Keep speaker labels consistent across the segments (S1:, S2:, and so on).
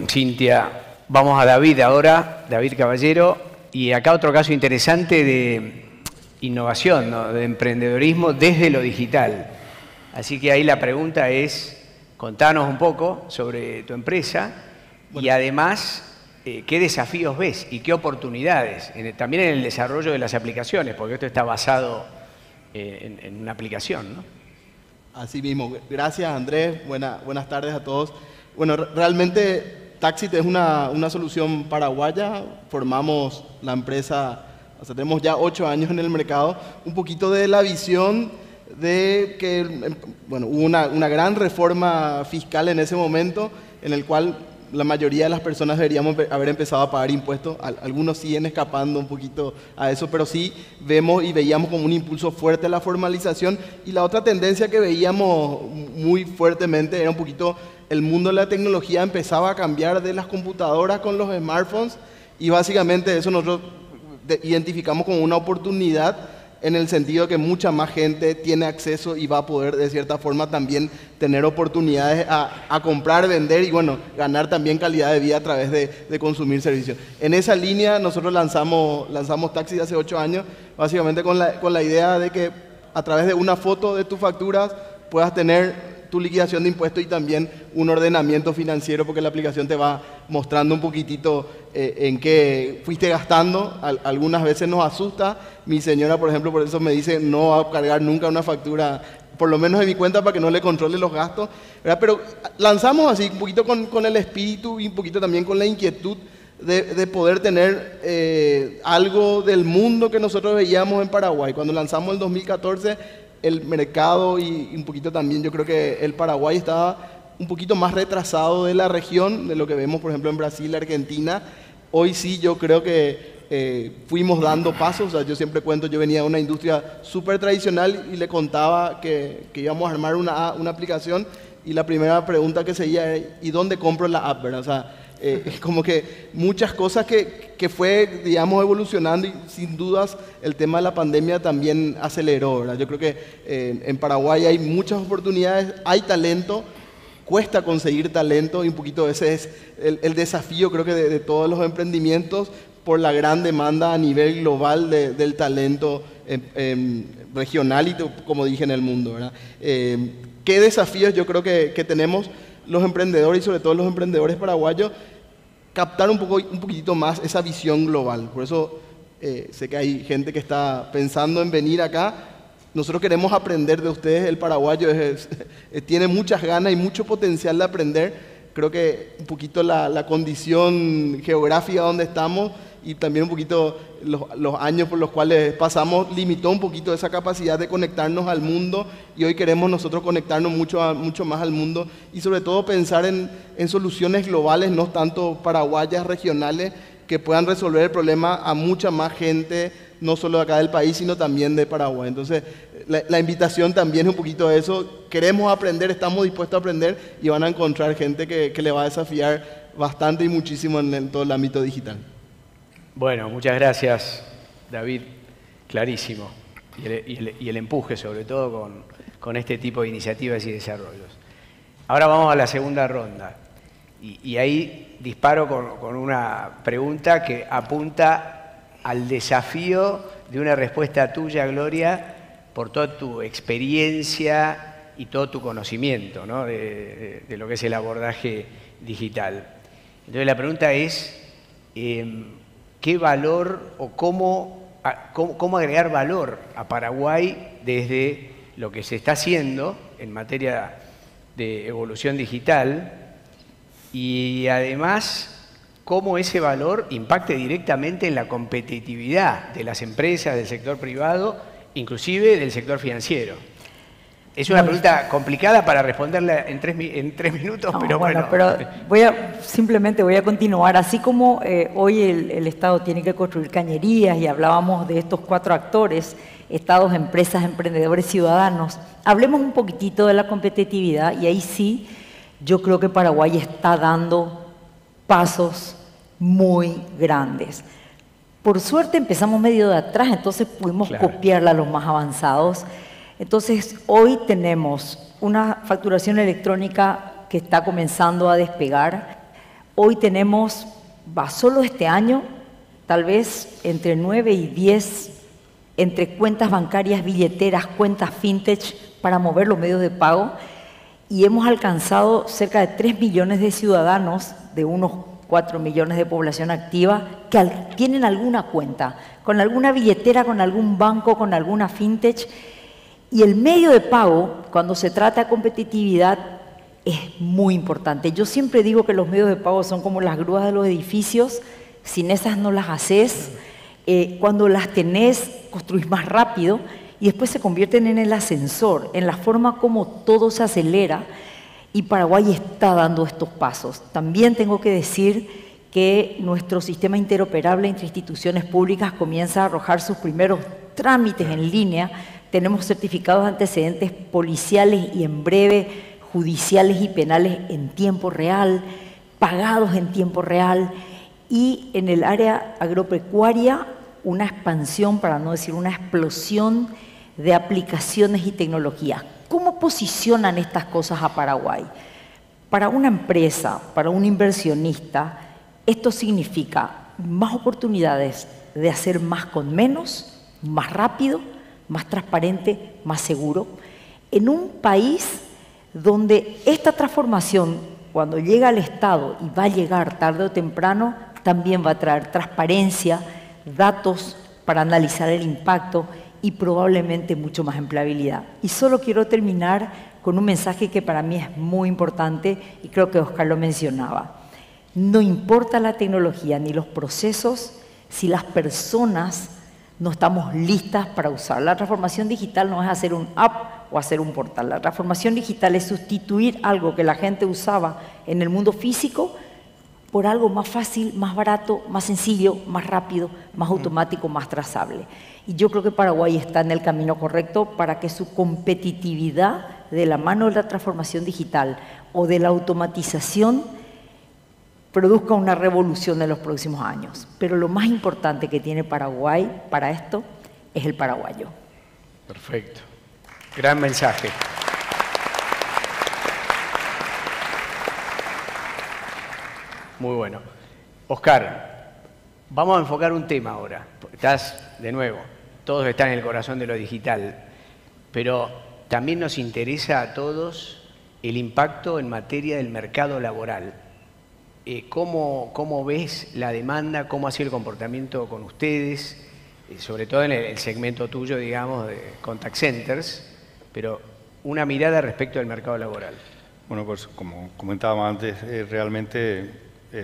S1: Cintia. Vamos a David ahora, David Caballero. Y acá otro caso interesante de innovación, ¿no? De emprendedorismo desde lo digital. Así que ahí la pregunta es, contanos un poco sobre tu empresa y además, ¿qué desafíos ves y qué oportunidades? También en el desarrollo de las aplicaciones, porque esto está basado en una aplicación, ¿no?
S2: Así mismo. Gracias, Andrés. Buenas tardes a todos. Bueno, realmente Taxit es una solución paraguaya. Formamos la empresa, o sea, tenemos ya 8 años en el mercado. Un poquito de la visión de que, bueno, hubo una gran reforma fiscal en ese momento, en el cual la mayoría de las personas deberíamos haber empezado a pagar impuestos. Algunos siguen escapando un poquito a eso, pero sí vemos y veíamos como un impulso fuerte a la formalización. Y la otra tendencia que veíamos muy fuertemente era un poquito el mundo de la tecnología empezaba a cambiar de las computadoras con los smartphones, y básicamente eso nosotros identificamos como una oportunidad, en el sentido de que mucha más gente tiene acceso y va a poder de cierta forma también tener oportunidades a comprar, vender y bueno, ganar también calidad de vida a través de consumir servicios. En esa línea nosotros lanzamos Taxi hace 8 años, básicamente con la idea de que a través de una foto de tus facturas puedas tener tu liquidación de impuestos y también un ordenamiento financiero, porque la aplicación te va mostrando un poquitito en qué fuiste gastando. Algunas veces nos asusta. Mi señora, por ejemplo, por eso me dice no va a cargar nunca una factura, por lo menos de mi cuenta, para que no le controle los gastos, ¿verdad? Pero lanzamos así un poquito con el espíritu y un poquito también con la inquietud de poder tener algo del mundo que nosotros veíamos en Paraguay. Cuando lanzamos el 2014, el mercado y un poquito también yo creo que el Paraguay estaba un poquito más retrasado de la región, de lo que vemos por ejemplo en Brasil, Argentina. Hoy sí yo creo que fuimos dando pasos. O sea, yo siempre cuento, yo venía de una industria súper tradicional y le contaba que íbamos a armar una aplicación, y la primera pregunta que seguía era ¿y dónde compro la app? ¿Verdad? O sea, como que muchas cosas que fue, digamos, evolucionando, y sin dudas el tema de la pandemia también aceleró, ¿verdad? Yo creo que en Paraguay hay muchas oportunidades, hay talento, cuesta conseguir talento, y un poquito ese es el desafío creo que de todos los emprendimientos, por la gran demanda a nivel global del talento regional y como dije en el mundo, ¿verdad? ¿Qué desafíos yo creo que tenemos los emprendedores y sobre todo los emprendedores paraguayos? Captar un poquitito más esa visión global. Por eso sé que hay gente que está pensando en venir acá. Nosotros queremos aprender de ustedes. El paraguayo tiene muchas ganas y mucho potencial de aprender. Creo que un poquito la condición geográfica donde estamos y también un poquito los años por los cuales pasamos limitó un poquito esa capacidad de conectarnos al mundo, y hoy queremos nosotros conectarnos mucho más al mundo y sobre todo pensar en soluciones globales, no tanto paraguayas, regionales, que puedan resolver el problema a mucha más gente, no solo de acá del país, sino también de Paraguay. Entonces, la invitación también es un poquito de eso. Queremos aprender, estamos dispuestos a aprender, y van a encontrar gente que le va a desafiar bastante y muchísimo en todo el ámbito digital.
S1: Bueno, muchas gracias, David. Clarísimo. Y el empuje, sobre todo, con este tipo de iniciativas y desarrollos. Ahora vamos a la segunda ronda. Y ahí disparo con una pregunta que apunta al desafío de una respuesta tuya, Gloria, por toda tu experiencia y todo tu conocimiento, ¿no? de lo que es el abordaje digital. Entonces la pregunta es, ¿qué valor o cómo agregar valor a Paraguay desde lo que se está haciendo en materia de evolución digital? Y además, cómo ese valor impacte directamente en la competitividad de las empresas, del sector privado, inclusive del sector financiero. Es una pregunta complicada para responderla en tres minutos, no, pero bueno.
S3: Pero simplemente voy a continuar. Así como hoy el Estado tiene que construir cañerías y hablábamos de estos 4 actores, Estados, empresas, emprendedores, ciudadanos, hablemos un poquitito de la competitividad, y ahí sí, yo creo que Paraguay está dando pasos muy grandes. Por suerte empezamos medio de atrás, entonces pudimos copiarla a los más avanzados. Entonces, hoy tenemos una facturación electrónica que está comenzando a despegar, Hoy tenemos, solo este año, tal vez entre 9 y 10, entre cuentas bancarias, billeteras, cuentas fintech para mover los medios de pago, y hemos alcanzado cerca de 3 millones de ciudadanos de unos 4 millones de población activa que tienen alguna cuenta, con alguna billetera, con algún banco, con alguna fintech. Y el medio de pago, cuando se trata de competitividad, es muy importante. Yo siempre digo que los medios de pago son como las grúas de los edificios. Sin esas no las haces. Cuando las tenés, construís más rápido y después se convierten en el ascensor, en la forma como todo se acelera. Y Paraguay está dando estos pasos. También tengo que decir que nuestro sistema interoperable entre instituciones públicas comienza a arrojar sus primeros trámites en línea. Tenemos certificados de antecedentes policiales y en breve judiciales y penales en tiempo real, pagados en tiempo real, y en el área agropecuaria una expansión, para no decir una explosión de aplicaciones y tecnologías. ¿Cómo posicionan estas cosas a Paraguay? Para una empresa, para un inversionista, esto significa más oportunidades de hacer más con menos, más rápido, más transparente, más seguro, en un país donde esta transformación, cuando llega al Estado, y va a llegar tarde o temprano, también va a traer transparencia, datos para analizar el impacto y probablemente mucho más empleabilidad. Y solo quiero terminar con un mensaje que para mí es muy importante y creo que Oscar lo mencionaba. No importa la tecnología ni los procesos si las personas no estamos listas para usar. La transformación digital no es hacer un app o hacer un portal. La transformación digital es sustituir algo que la gente usaba en el mundo físico por algo más fácil, más barato, más sencillo, más rápido, más automático, más trazable. Y yo creo que Paraguay está en el camino correcto para que su competitividad de la mano de la transformación digital o de la automatización produzca una revolución en los próximos años. Pero lo más importante que tiene Paraguay para esto es el paraguayo.
S1: Perfecto. Gran mensaje. Muy bueno. Oscar, vamos a enfocar un tema ahora. Estás, de nuevo, todos están en el corazón de lo digital, pero también nos interesa a todos el impacto en materia del mercado laboral. ¿Cómo ves la demanda? ¿Cómo ha sido el comportamiento con ustedes? Sobre todo en el segmento tuyo, digamos, de contact centers, pero una mirada respecto del mercado laboral.
S4: Bueno, pues como comentábamos antes, realmente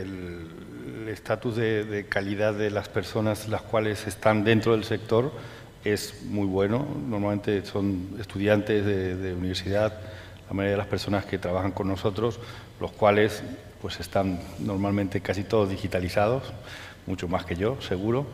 S4: el estatus de calidad de las personas las cuales están dentro del sector es muy bueno. Normalmente son estudiantes de universidad, la mayoría de las personas que trabajan con nosotros, los cuales pues están normalmente casi todos digitalizados, mucho más que yo, seguro.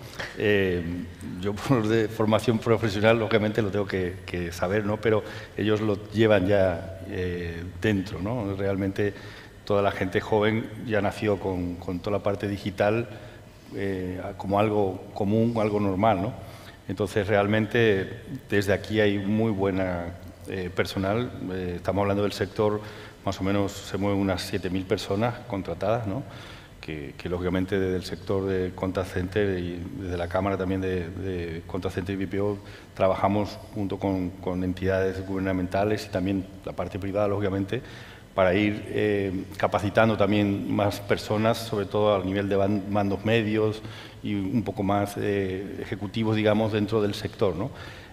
S4: Yo por de formación profesional, lógicamente lo tengo que saber, ¿no? Pero ellos lo llevan ya dentro, ¿no? Realmente toda la gente joven ya nació con toda la parte digital como algo común, algo normal, ¿no? Entonces, realmente, desde aquí hay muy buena personal. Estamos hablando del sector, más o menos se mueven unas 7.000 personas contratadas, ¿no? Que lógicamente desde el sector de contact center y desde la Cámara también de contact center y BPO trabajamos junto con entidades gubernamentales y también la parte privada, lógicamente, para ir capacitando también más personas, sobre todo a nivel de mandos medios y un poco más ejecutivos, digamos, dentro del sector, ¿no?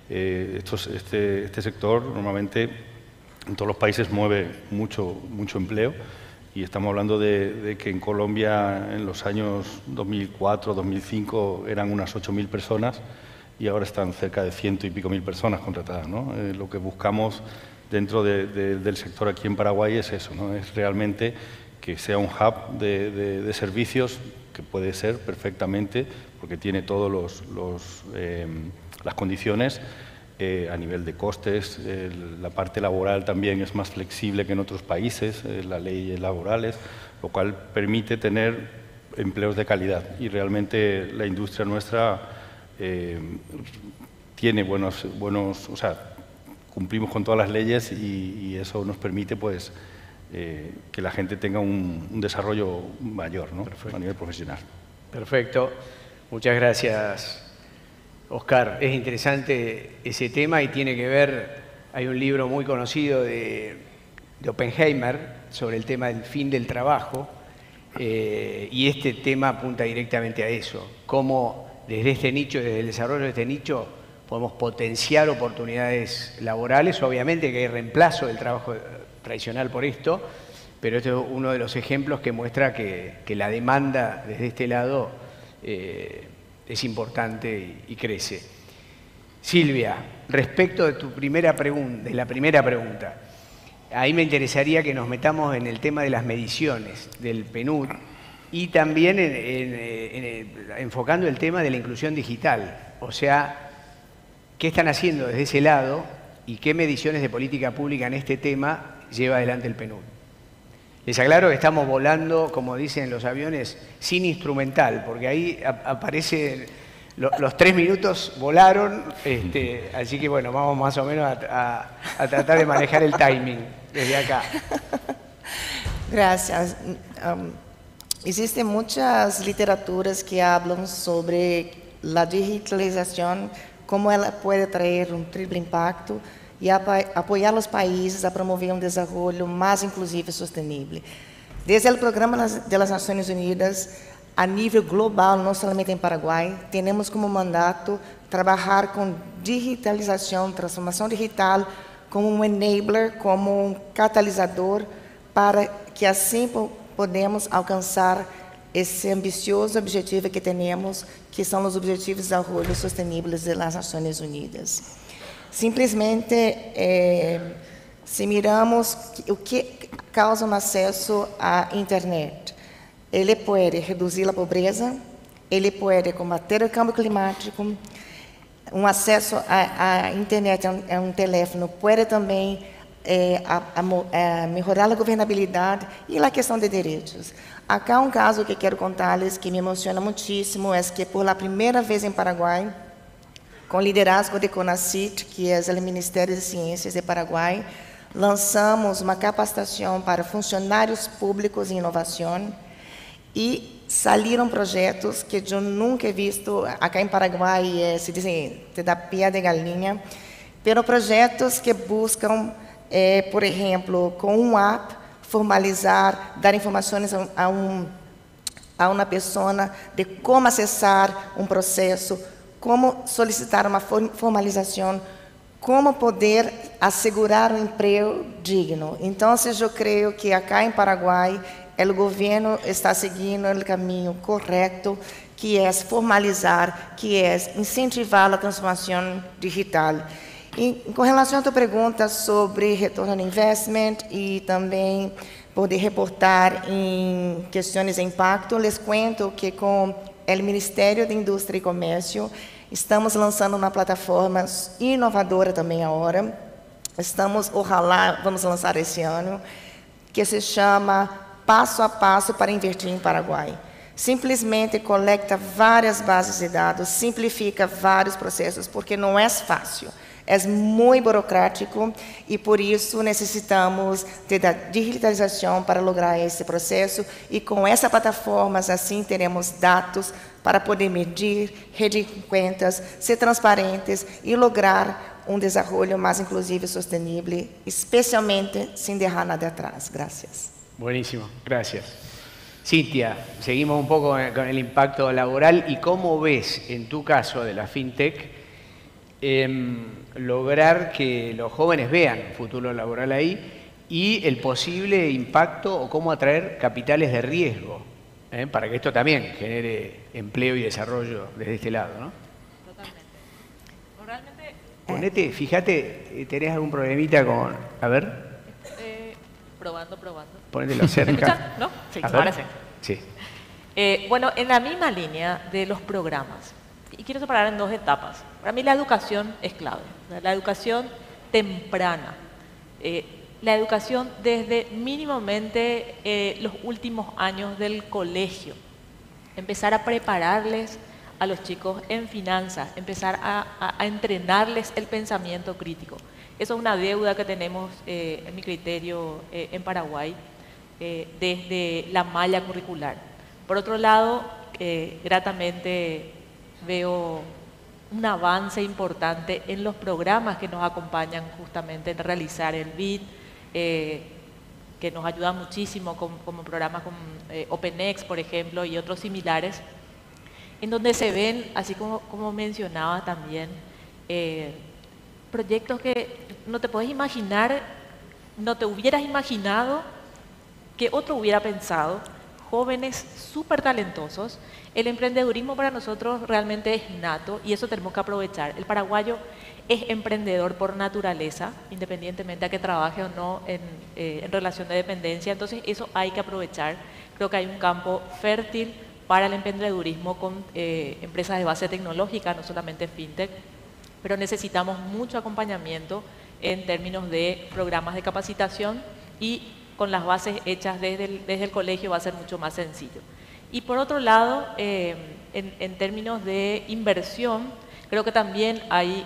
S4: Este sector normalmente en todos los países mueve mucho empleo y estamos hablando de que en Colombia en los años 2004, 2005 eran unas 8.000 personas y ahora están cerca de 100 y pico mil personas contratadas, ¿no? Lo que buscamos dentro del sector aquí en Paraguay es eso, ¿no? Es realmente que sea un hub de servicios que puede ser perfectamente, porque tiene todas las condiciones a nivel de costes. La parte laboral también es más flexible que en otros países, las leyes laborales, lo cual permite tener empleos de calidad. Y realmente la industria nuestra tiene buenos, o sea, cumplimos con todas las leyes y eso nos permite pues que la gente tenga un desarrollo mayor, ¿no? A nivel profesional.
S1: Perfecto. Muchas gracias, Oscar. Es interesante ese tema y tiene que ver, hay un libro muy conocido de Oppenheimer sobre el tema del fin del trabajo, y este tema apunta directamente a eso, cómo desde este nicho, desde el desarrollo de este nicho, podemos potenciar oportunidades laborales. Obviamente que hay reemplazo del trabajo tradicional por esto, pero este es uno de los ejemplos que muestra que la demanda desde este lado es importante y crece. Silvia, respecto de tu primera pregunta, ahí me interesaría que nos metamos en el tema de las mediciones del PNUD y también enfocando el tema de la inclusión digital. O sea, ¿qué están haciendo desde ese lado y qué mediciones de política pública en este tema lleva adelante el PNUD? Les aclaro que estamos volando, como dicen los aviones, sin instrumental, porque ahí aparece, los 3 minutos volaron, así que bueno, vamos más o menos a tratar de manejar el timing desde acá.
S5: Gracias. Existen muchas literaturas que hablan sobre la digitalización, cómo ela puede traer un triple impacto y apoyar a los países a promover un desarrollo más inclusivo y sostenible. Desde el Programa de las Naciones Unidas, a nível global, não somente em Paraguai, temos como mandato trabalhar com digitalização, transformação digital, como um enabler, como um catalisador, para que assim podemos alcançar esse ambicioso objetivo que temos, que são os Objetivos de Desenvolvimento Sustentável das Nações Unidas. Simplesmente, se miramos o que causa um acesso à internet, ele pode reduzir a pobreza, ele pode combater o câmbio climático, um acesso à internet, a um telefone, pode também melhorar a governabilidade e a questão de direitos. Acá um caso que quero contar-lhes que me emociona muitíssimo é que, por primeira vez em Paraguai, com liderazgo de CONACYT, que é o Ministério de Ciências de Paraguai, lançamos uma capacitação para funcionários públicos em inovação e saíram projetos que eu nunca he visto acá em Paraguai, se dizem, te dá pia de galinha, pero projetos que buscam, por exemplo, com um app, formalizar, dar informações a uma pessoa de como acessar um processo, como solicitar uma formalização, como poder assegurar um emprego digno. Então, eu creio que acá em Paraguai, o governo está seguindo o caminho correto, que é formalizar, que é incentivar a transformação digital. E, com relação à tua pergunta sobre retorno on investment e também poder reportar em questões de impacto, les cuento que com o Ministério da Indústria e Comércio estamos lançando uma plataforma inovadora também agora. Vamos lançar esse ano, que se chama Passo a Passo para Invertir em Paraguai. Simplesmente coleta várias bases de dados, simplifica vários processos, porque não é fácil. É muito burocrático e, por isso, necessitamos da digitalização para lograr esse processo. E, com essa plataforma, assim, teremos dados para poder medir, redigir contas, ser transparentes e lograr um desenvolvimento mais inclusivo e sustentável, especialmente sem deixar nada atrás. Gracias.
S1: Buenísimo, gracias. Cintia, seguimos un poco con el impacto laboral y cómo ves, en tu caso de la FinTech, lograr que los jóvenes vean futuro laboral ahí y el posible impacto o cómo atraer capitales de riesgo, para que esto también genere empleo y desarrollo desde este lado, ¿no?
S6: Totalmente. Realmente...
S1: Ponete, fíjate, ¿tenés algún problemita con...? A ver.
S6: Probando.
S1: Ponételo cerca.
S6: ¿No? Sí, ahora sí.
S1: Sí.
S6: Bueno, en la misma línea de los programas, y quiero separar en 2 etapas. Para mí la educación es clave, la educación temprana, la educación desde mínimamente los últimos años del colegio, empezar a prepararles a los chicos en finanzas, empezar a entrenarles el pensamiento crítico. Eso es una deuda que tenemos, en mi criterio, en Paraguay, desde la malla curricular. Por otro lado, gratamente veo un avance importante en los programas que nos acompañan justamente en realizar el BID, que nos ayudan muchísimo como programas como OpenX, por ejemplo, y otros similares, en donde se ven, así como mencionaba también, proyectos que no te puedes imaginar, no te hubieras imaginado que otro hubiera pensado, jóvenes súper talentosos. El emprendedurismo para nosotros realmente es nato y eso tenemos que aprovechar. El paraguayo es emprendedor por naturaleza, independientemente a que trabaje o no en relación de dependencia, entonces eso hay que aprovechar. Creo que hay un campo fértil para el emprendedurismo con empresas de base tecnológica, no solamente fintech, pero necesitamos mucho acompañamiento en términos de programas de capacitación y con las bases hechas desde el colegio va a ser mucho más sencillo. Y por otro lado, en términos de inversión, creo que también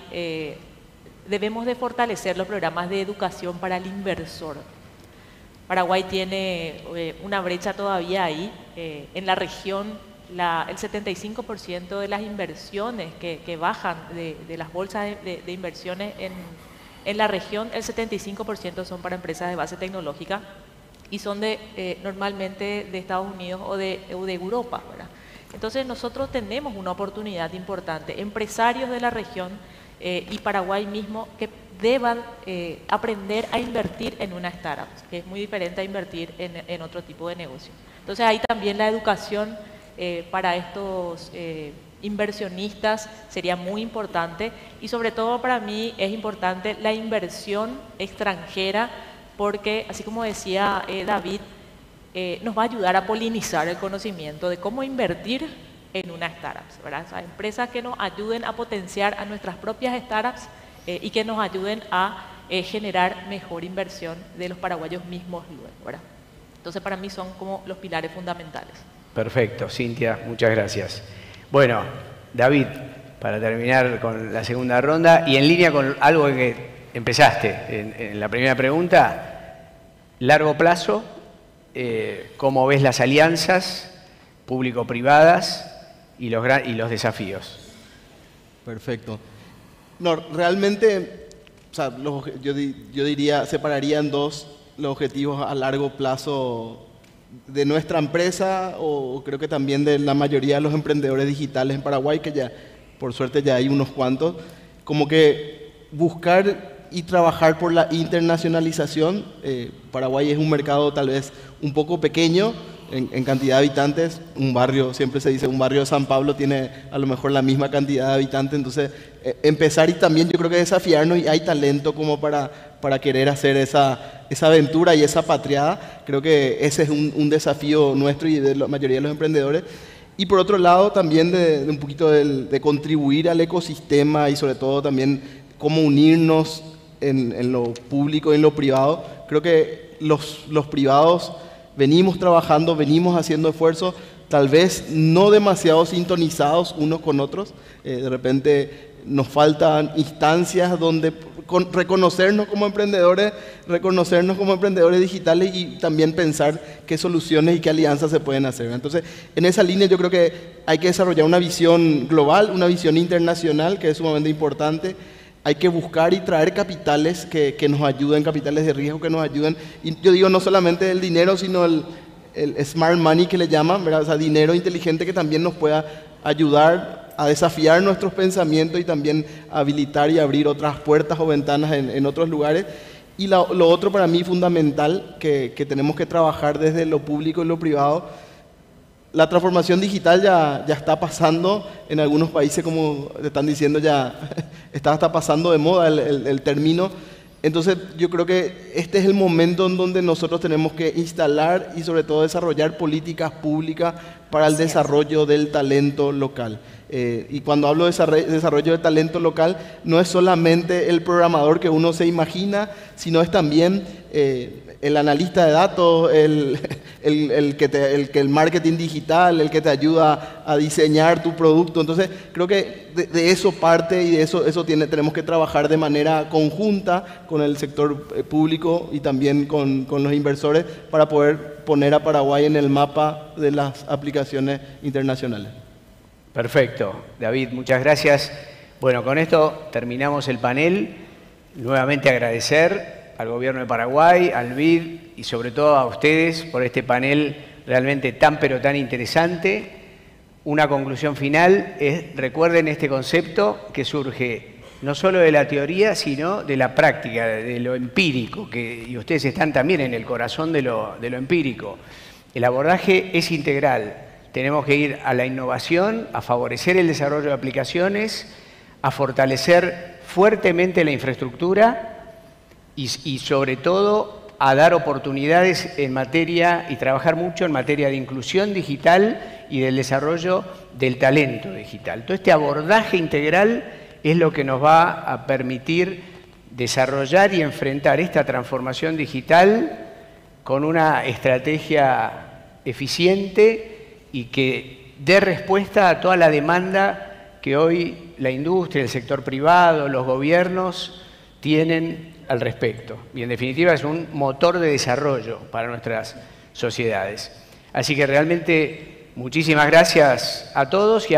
S6: debemos de fortalecer los programas de educación para el inversor. Paraguay tiene una brecha todavía ahí. En la región, el 75% de las inversiones que bajan de las bolsas de inversiones en la región, el 75% son para empresas de base tecnológica y son normalmente de Estados Unidos o de Europa, ¿verdad? Entonces nosotros tenemos una oportunidad importante, empresarios de la región y Paraguay mismo, que deban aprender a invertir en una startup, que es muy diferente a invertir en otro tipo de negocio. Entonces ahí también la educación para estos inversionistas sería muy importante y sobre todo para mí es importante la inversión extranjera porque, así como decía David, nos va a ayudar a polinizar el conocimiento de cómo invertir en una startup, ¿verdad? O sea, empresas que nos ayuden a potenciar a nuestras propias startups y que nos ayuden a generar mejor inversión de los paraguayos mismos luego, ¿verdad? Entonces para mí son como los pilares fundamentales.
S1: Perfecto, Cintia, muchas gracias. Bueno, David, para terminar con la segunda ronda y en línea con algo que empezaste en la primera pregunta, largo plazo, ¿cómo ves las alianzas público-privadas y los desafíos?
S2: Perfecto. No, realmente, o sea, yo diría, separaría en dos los objetivos a largo plazo de nuestra empresa o creo que también de la mayoría de los emprendedores digitales en Paraguay, que ya, por suerte, ya hay unos cuantos, como que buscar y trabajar por la internacionalización. Paraguay es un mercado tal vez un poco pequeño en cantidad de habitantes. Un barrio, siempre se dice, un barrio de San Pablo tiene a lo mejor la misma cantidad de habitantes. Entonces, empezar y también yo creo que desafiarnos, y hay talento como para querer hacer esa aventura y esa patriada. Creo que ese es un desafío nuestro y de la mayoría de los emprendedores. Y por otro lado, también de un poquito de contribuir al ecosistema y sobre todo también cómo unirnos en lo público y en lo privado. Creo que los privados venimos trabajando, venimos haciendo esfuerzos, tal vez no demasiado sintonizados unos con otros. De repente nos faltan instancias donde reconocernos como emprendedores digitales y también pensar qué soluciones y qué alianzas se pueden hacer. Entonces, en esa línea yo creo que hay que desarrollar una visión global, una visión internacional, que es sumamente importante. Hay que buscar y traer capitales que nos ayuden, capitales de riesgo que nos ayuden. Y yo digo no solamente el dinero, sino el smart money que le llaman, ¿verdad? O sea, dinero inteligente que también nos pueda ayudar a desafiar nuestros pensamientos y también habilitar y abrir otras puertas o ventanas en otros lugares. Y lo otro para mí fundamental que tenemos que trabajar desde lo público y lo privado. La transformación digital ya está pasando en algunos países, como te están diciendo, ya está pasando de moda el término. Entonces yo creo que este es el momento en donde nosotros tenemos que instalar y sobre todo desarrollar políticas públicas para el
S5: Así es.
S2: desarrollo del talento local. Y cuando hablo de desarrollo de talento local, no es solamente el programador que uno se imagina, sino es también el analista de datos, el marketing digital, el que te ayuda a diseñar tu producto. Entonces, creo que de eso parte y de eso tenemos que trabajar de manera conjunta con el sector público y también con los inversores para poder poner a Paraguay en el mapa de las aplicaciones internacionales.
S1: Perfecto, David, muchas gracias. Bueno, con esto terminamos el panel. Nuevamente agradecer al Gobierno de Paraguay, al BID y sobre todo a ustedes por este panel realmente tan pero tan interesante. Una conclusión final es, recuerden este concepto que surge no solo de la teoría, sino de la práctica, de lo empírico, y ustedes están también en el corazón de lo empírico. El abordaje es integral. Tenemos que ir a la innovación, a favorecer el desarrollo de aplicaciones, a fortalecer fuertemente la infraestructura y sobre todo a dar oportunidades en materia y trabajar mucho en materia de inclusión digital y del desarrollo del talento digital. Todo este abordaje integral es lo que nos va a permitir desarrollar y enfrentar esta transformación digital con una estrategia eficiente y que dé respuesta a toda la demanda que hoy la industria, el sector privado, los gobiernos tienen al respecto. Y en definitiva es un motor de desarrollo para nuestras sociedades. Así que realmente muchísimas gracias a todos.